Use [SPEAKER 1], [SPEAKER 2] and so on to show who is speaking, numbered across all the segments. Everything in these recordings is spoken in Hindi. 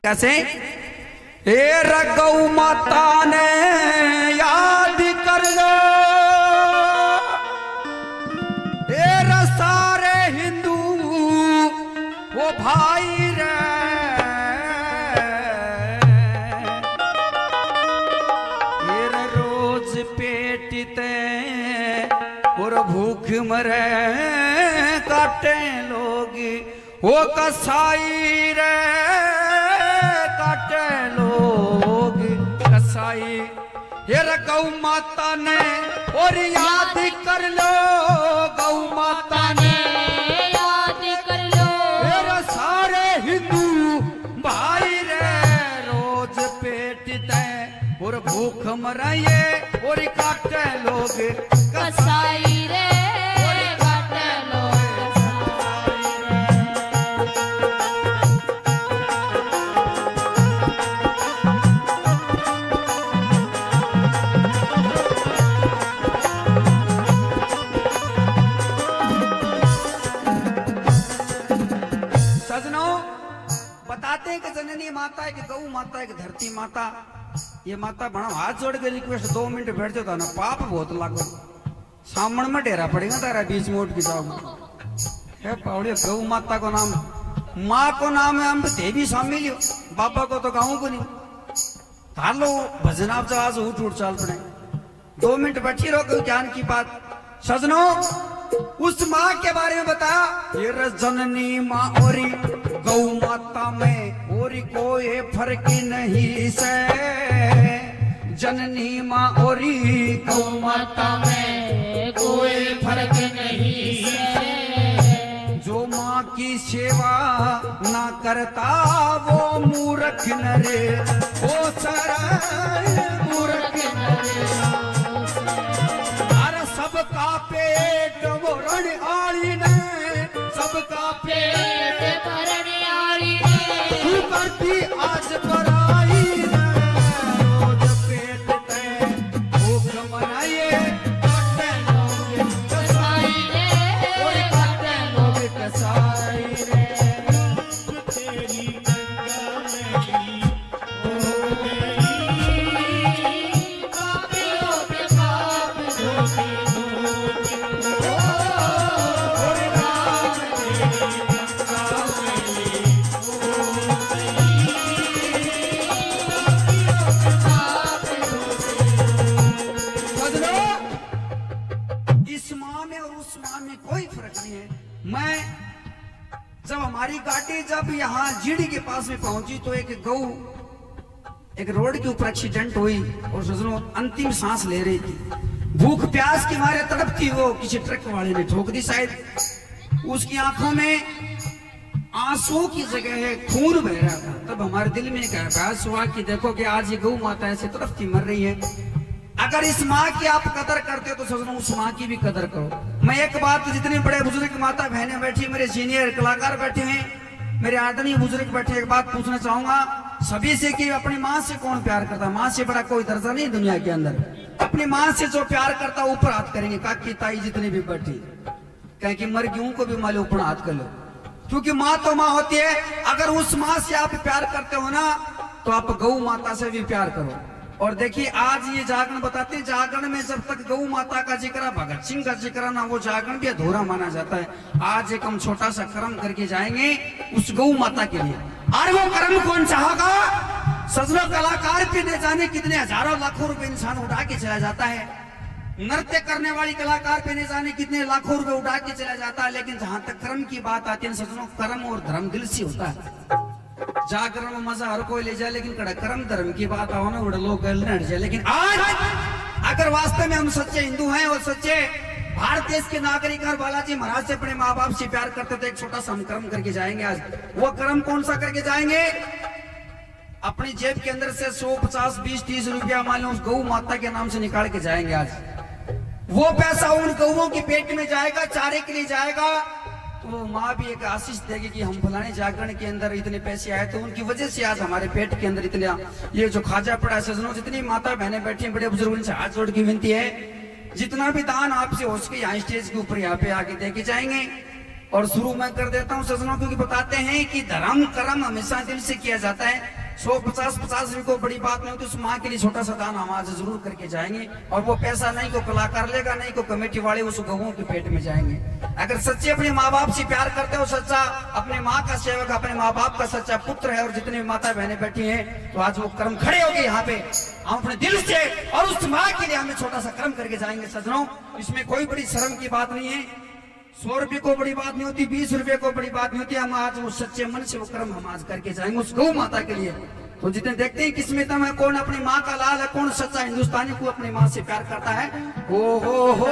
[SPEAKER 1] कैसे ए गौ माता ने याद कर लो ए सारे हिंदू वो भाई रे रोज पेटते और भूख मरे काटे लोग वो कसाई रे काटे लोग कसाई ये गौ माता ने और याद कर लो गौ माता ने
[SPEAKER 2] याद कर लो
[SPEAKER 1] ये सारे हिंदू भाई रे रोज पेटते और भूख मराए और काटे लोग
[SPEAKER 2] कसाई रे काटे लोग
[SPEAKER 1] सजनों बताते हैं कि जननी माता है कि गौ माता है कि धरती माता ये माता बना हाथ जोड़ के रिक्वेस्ट 2 मिनट बैठ जाता ना पाप बहुत लागो सामने में डेरा पड़ेगा तेरा बीच में उठ के जाओ है पावड़े गौ माता को नाम माँ को नाम है हम देवी शामिल हो बाबा को तो गाँव को नहीं तार लो भजन आप जो आज उठ उठ चाल पड़े 2 मिनट बैठी रहो कोई ज्ञान की बात सजनों उस माँ के बारे में बता ये जननी माँ और गौ माता में और कोई फर्क नहीं से जननी माँ और
[SPEAKER 2] गौ माता में कोई फर्क नहीं है
[SPEAKER 1] जो माँ की सेवा ना करता वो मूर्ख नरे वो सारा मूर्ख अरे सबका पेट वो रण आली ने सबका
[SPEAKER 2] पेट भरने वाली ने
[SPEAKER 1] तू करती आज पराई ने रोज पेट ते भूख मनाइए काटे लोग
[SPEAKER 2] कसाई रे
[SPEAKER 1] और काटे लोग कसाई रे तेरी गंगा में हो गई
[SPEAKER 2] पापियों के पाप धोते
[SPEAKER 1] इस माँ में और उस माँ में कोई फर्क नहीं है। मैं जब हमारी गाड़ी जब यहाँ जीडी के पास में पहुंची तो एक गौ एक रोड के ऊपर एक्सीडेंट हुई और सजनों अंतिम सांस ले रही थी भूख प्यास के मारे तड़पती वो किसी ट्रक वाले ने ठोक दी शायद उसकी आंखों में आंसू की जगह है खून बह रहा था तब हमारे दिल में एक एहसास हुआ कि देखो कि आज ये गौ माता ऐसे तड़पती मर रही है अगर इस माँ की आप कदर करते हो तो सजनों उस माँ की भी कदर करो। मैं एक बात जितने बड़े बुजुर्ग माता बहनें बैठी मेरे सीनियर कलाकार बैठे हैं मेरे आदरणीय बुजुर्ग बैठे एक बात पूछना चाहूंगा सभी से कि अपनी माँ से कौन प्यार करता माँ से बड़ा कोई दर्जा नहीं दुनिया के अंदर अपनी माँ से जो प्यार करता ऊपर हाथ करेंगे काकी ताई जितनी भी बैठी कहें कि मर गई को भी माले ऊपर हाथ कर लो क्योंकि माँ तो माँ होती है अगर उस माँ से आप प्यार करते हो ना तो आप गौ माता से भी प्यार करो और देखिए आज ये जागरण बताते हैं जागरण में जब तक गौ माता का जिक्र भगत सिंह का जिक्र ना वो जागरण भी अधूरा माना जाता है आज एक हम छोटा सा कर्म करके जाएंगे उस गौ माता के लिए और वो कर्म कौन चाहेगा सजनों कलाकार पे न जाने कितने हजारों लाखों रुपए इंसान उठा के चला जाता है नृत्य करने वाली कलाकार पे न जाने कितने लाखों रुपए उठा के चला जाता है लेकिन जहां तक कर्म की बात आती है सजनों कर्म और धर्म दिल से होता है जागरण में मजा हर कोई ले जाए लेकिन कड़ा कर्म धर्म की बात आओ ना बड़े लोग हट जाए लेकिन आज अगर वास्तव में हम सच्चे हिंदू हैं और सच्चे भारत देश के नागरिक और बालाजी महाराज से अपने माँ बाप से प्यार करते तो एक छोटा सा हम कर्म करके जाएंगे आज वो कर्म कौन सा करके जाएंगे अपनी जेब के अंदर से 100 50 20 30 रुपया मान लो उस गौ माता के नाम से निकाल के जाएंगे आज वो पैसा उन गौओं के पेट में जाएगा चारे के लिए जाएगा तो माँ भी एक आशीष देगी कि हम फलाने जागरण के अंदर इतने पैसे आए तो उनकी वजह से आज हमारे पेट के अंदर इतने ये जो खाजा पड़ा है सजनों जितनी माता बहनें बैठी हैं बड़े बुजुर्ग उनसे हाथ जोड़ की विनती है जितना भी दान आपसे हो सके यहाँ स्टेज के ऊपर यहाँ पे आके देके जाएंगे और शुरू में कर देता हूँ सज्जनों, क्योंकि बताते हैं कि धर्म कर्म हमेशा दिल से किया जाता है। 150 को बड़ी बात नहीं होती, उस माँ के लिए छोटा सा दान हम आज जरूर करके जाएंगे। और वो पैसा नहीं को कलाकार लेगा, नहीं को कमेटी वाले उस गौओं के पेट में जाएंगे। अगर सच्चे अपने माँ बाप से प्यार करते हो, सच्चा अपने माँ का सेवक, अपने माँ बाप का सच्चा पुत्र है, और जितने माता बहनें बैठी हैं, तो आज वो कर्म खड़े हो गए यहाँ पे। हम अपने दिल से और उस माँ के लिए हमें छोटा सा कर्म करके जाएंगे सज्जनों। इसमें कोई बड़ी शर्म की बात नहीं है। 100 रुपये को बड़ी बात नहीं होती, 20 रुपये को बड़ी बात नहीं होती। हम आज वो सच्चे मन से वो कर्म हम आज करके जाएंगे उस गौ माता के लिए। तो जितने देखते हैं किस्मत में कौन अपनी माँ का लाल है, कौन सच्चा हिंदुस्तानी को अपनी माँ से प्यार करता है। हो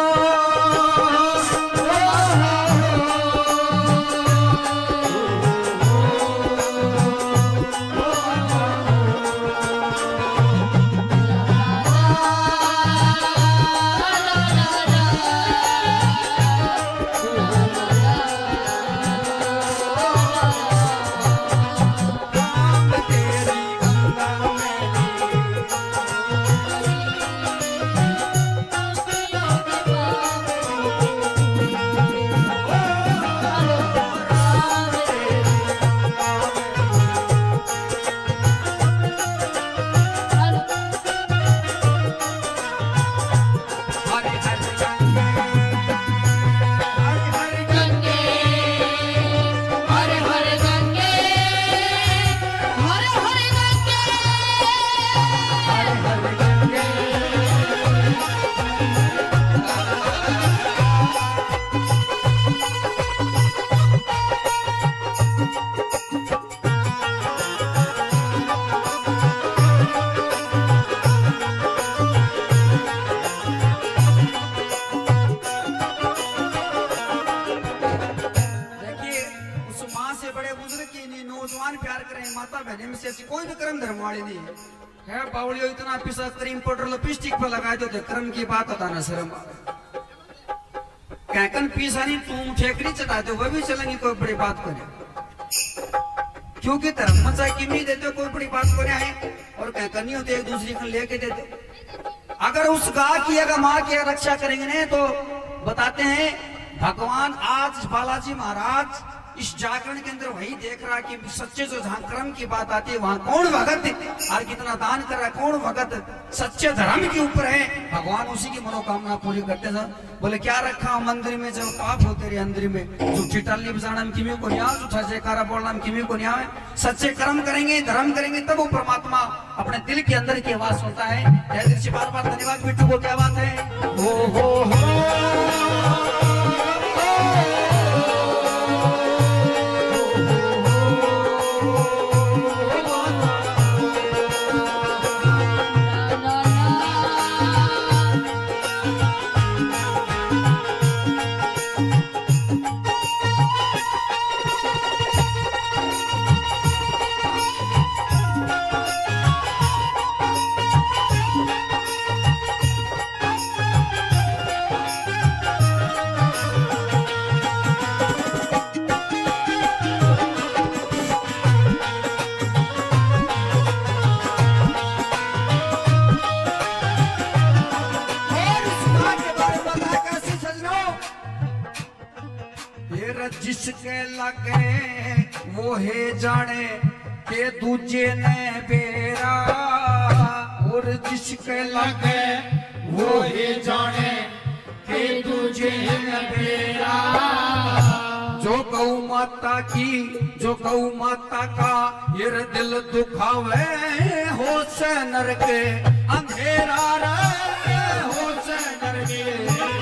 [SPEAKER 1] माता बहने में से ऐसी कोई भी कर्म धर्म वाली नहीं है। बावलियो इतना पिसा क्रीम पाउडर लिपस्टिक पर लगाए तो कर्म की बात होता ना शर्म। कैकन पीसा नहीं तुम ठेकरी चढ़ाते वह भी चलेंगे, कोई बड़ी बात करे। क्योंकि धर्म में चाहे किमी देते कोई बड़ी बात करे है, और कैकन नहीं होते एक दूसरे को लेके देते। अगर उस गाय की अगर माँ की रक्षा करेंगे ना, तो बताते हैं भगवान आज बालाजी महाराज इस जागरण के अंदर वही देख रहा कि सच्चे जो जहां कर्म की बात आती है वहां कौन भगत और कितना दान कर रहा है, कौन भगत सच्चे धर्म के ऊपर है, भगवान उसी की मनोकामना पूरी करते हैं। बोले क्या रखा मंदिर में जब पाप हो तेरे अंदर में, झूठी टाली बजाना हम किमी को न्याय, झूठा जयकारा बोलना हम किमी को न्याय। सच्चे कर्म करेंगे, धर्म करेंगे, तब वो परमात्मा अपने दिल के अंदर की आवाज सुनता है। बार बार धन्यवाद बिट्टू को, क्या बात है। हो जिसके लगे वो है जाने के दूजे ने बेरा, और जिसके लगे वो है जाने के दूजे ने बेरा। जो गौ माता की, जो गौ माता का ये दिल दुखावे, हो से नर के अंधेरा रे, हो से नर के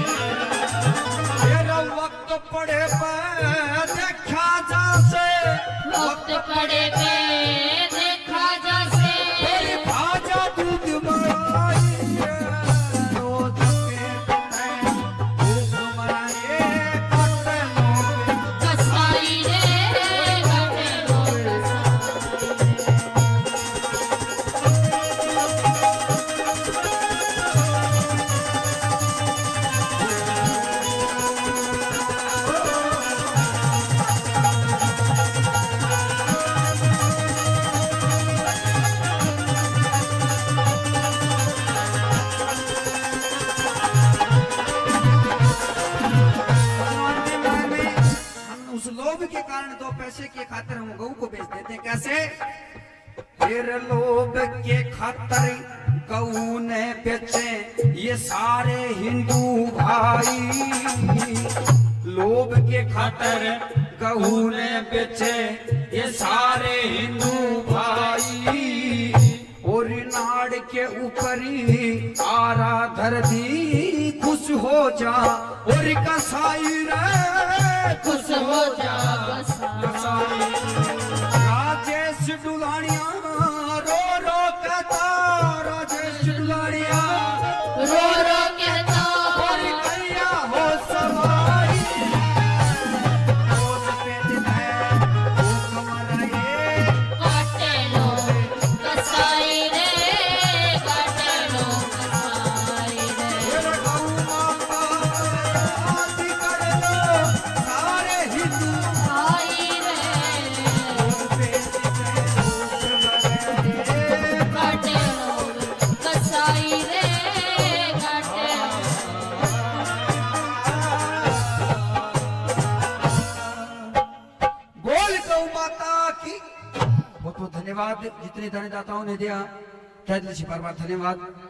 [SPEAKER 1] वक्त पड़े पे देखा जा से,
[SPEAKER 2] वक्त पड़े पे देखा जा से,
[SPEAKER 1] तेरी भाजा दूध मलाई रोज के दूध मलाई काटे
[SPEAKER 2] कसाई रे काटे
[SPEAKER 1] लोभ के कारण 2 पैसे के खातिर हम गऊ को बेच देते हैं। कैसे? फिर लोभ के खातिर गऊ ने बेचे ये सारे हिंदू भाई, लोभ के खातिर गऊ ने बेचे ये सारे हिंदू भाई, और नाड़ के ऊपर ही आरा धर दी खुश हो जा, और कसाई रे
[SPEAKER 2] खुश हो जा
[SPEAKER 1] कसाई। राजेश डुलानिया रो रो कहता, राजेश डुलानिया
[SPEAKER 2] रो रो कहता,
[SPEAKER 1] और करिया हो सवाई, रोज पे दिन है भूख मराए,
[SPEAKER 2] काटे लो कसाई रे, काटे लो कसाई रे।
[SPEAKER 1] फिर गऊ माता आरती कर लो सारे हिंदू
[SPEAKER 2] भाई रे,
[SPEAKER 1] पे दिन है भूख मराए।
[SPEAKER 2] काटे लो कसाई रे, काटे लो।
[SPEAKER 1] बोल गौ माता की बहुत बहुत धन्यवाद। जितने दानदाताओं ने दिया, तहे दिल से बार बार धन्यवाद।